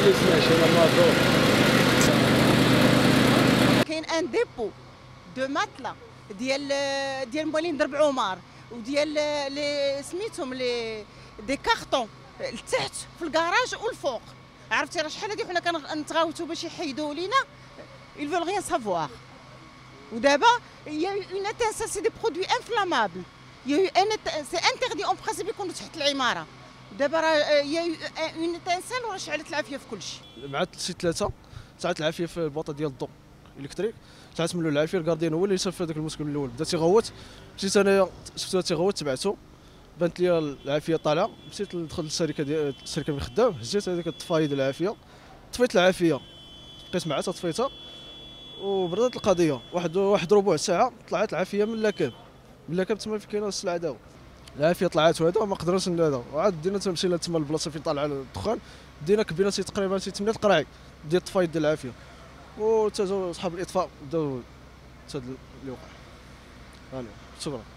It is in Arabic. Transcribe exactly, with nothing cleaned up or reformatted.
اللي سمعش انا مازوط. كاين ان ديبو دو ماتلا ديال ديال موالين درب عمر وديال لي سميتهم لي دي كارطون لتحت في الكراج والفوق. عرفتي راه شحال هادي حنا كنتغاوتوا باش يحيدوا لينا ils veulent rien savoir. ودابا il y a eu une étincelle, c'est des produits inflammables. Il y a eu un c'est interdit en principe يكونوا تحت العماره. دابا راه il y a eu une étincelle وراه شعلت العافيه في كل شيء. مع شي ثلاثه شعلت العافيه في البوطه ديال الضوء الكتريك. شعلت منه العافيه الكارديان هو اللي صافي هذاك المسكن من الاول بدا تيغوت. مشيت انايا شفتو تيغوت تبعته بانت لي العافيه طالعه. مشيت دخلت للشركه ديال الشركه اللي خدام هزيت هذيك الطفايه ديال العافيه طفيت العافيه بقيت معها طفيتها وبردت القضيه. واحد واحد ربع ساعه طلعت العافيه من اللاكاب من اللاكاب تما فين كاينه السلعه داو العافيه طلعت وهذا وما قدرناش هذا وعاد بدينا تمشينا تما البلاصه فين طالع الدخان بدينا كبينا شي تقريبا شي ثمانية القراعي ديال الطفايد ديال العافيه وتا صحاب الاطفاء بداو هذا اللي وقع. شكرا.